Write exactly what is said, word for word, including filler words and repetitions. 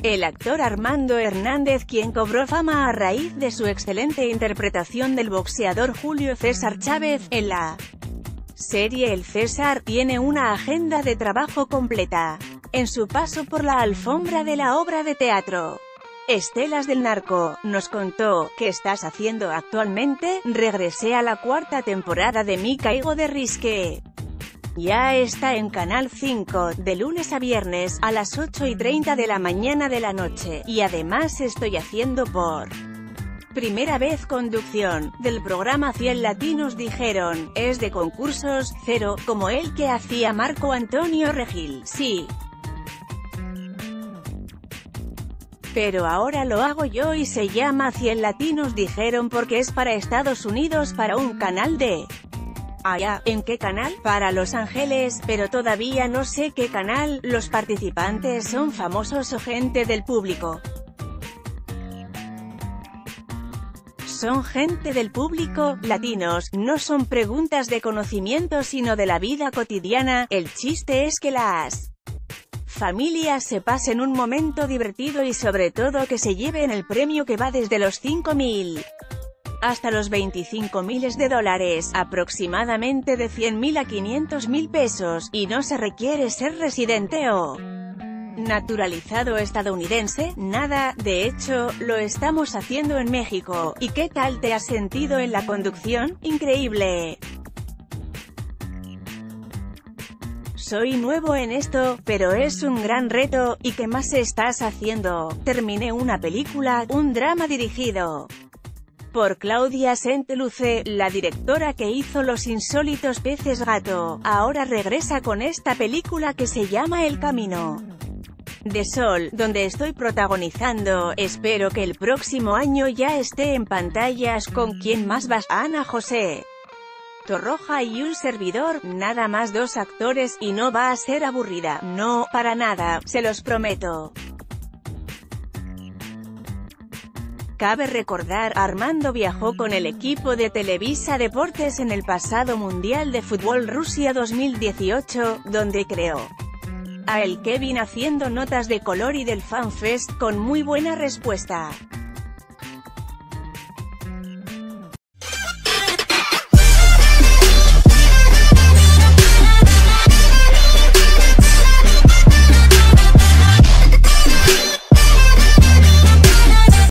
El actor Armando Hernández, quien cobró fama a raíz de su excelente interpretación del boxeador Julio César Chávez, en la serie El César, tiene una agenda de trabajo completa. En su paso por la alfombra de la obra de teatro Estelas del Narco, nos contó: ¿qué estás haciendo actualmente? Regresé a la cuarta temporada de Mi Caigo de Risque. Ya está en Canal cinco, de lunes a viernes, a las ocho y treinta de la mañana de la noche, y además estoy haciendo por primera vez conducción del programa cien Latinos Dijeron. Es de concursos, cero, como el que hacía Marco Antonio Regil, sí. Pero ahora lo hago yo y se llama cien Latinos Dijeron porque es para Estados Unidos, para un canal de allá. ¿En qué canal? Para Los Ángeles, pero todavía no sé qué canal. Los participantes son famosos o gente del público. Son gente del público, latinos, no son preguntas de conocimiento sino de la vida cotidiana. El chiste es que las familias se pasen un momento divertido y sobre todo que se lleven el premio, que va desde los cinco mil hasta los veinticinco miles de dólares, aproximadamente de cien mil a quinientos mil pesos, y no se requiere ser residente o naturalizado estadounidense, nada. De hecho, lo estamos haciendo en México. ¿Y qué tal te has sentido en la conducción? Increíble. Soy nuevo en esto, pero es un gran reto. ¿Y qué más estás haciendo? Terminé una película, un drama dirigido por Claudia Saint-Luce, la directora que hizo Los insólitos peces gato. Ahora regresa con esta película que se llama El camino de Sol, donde estoy protagonizando. Espero que el próximo año ya esté en pantallas. ¿Con quién más vas? Ana José Torroja y un servidor, nada más dos actores, y no va a ser aburrida, no, para nada, se los prometo. Cabe recordar, Armando viajó con el equipo de Televisa Deportes en el pasado Mundial de Fútbol Rusia dos mil dieciocho, donde creó a el Kevin haciendo notas de color y del FanFest, con muy buena respuesta.